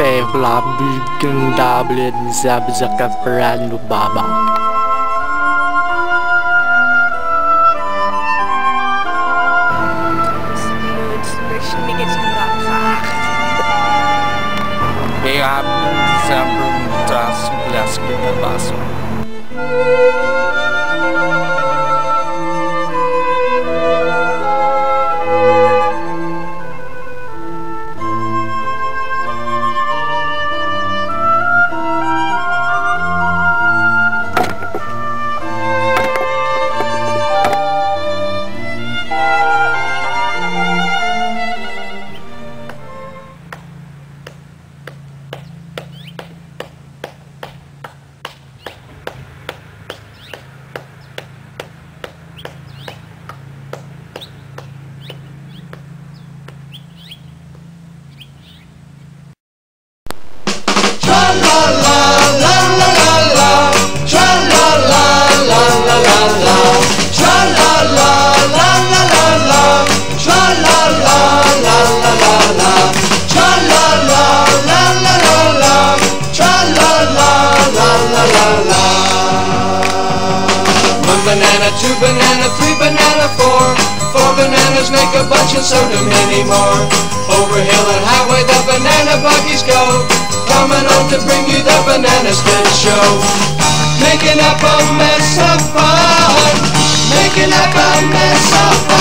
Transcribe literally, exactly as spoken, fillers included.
Flam Dublin Zabzaka Brand Baba. Wir haben zusammen das Glas mit Wasser. Banana, two banana, three banana, four. Four bananas make a bunch and so do many more. Over hill and highway the banana buggies go, coming on to bring you the banana spin show. Making up a mess of fun, making up a mess of fun.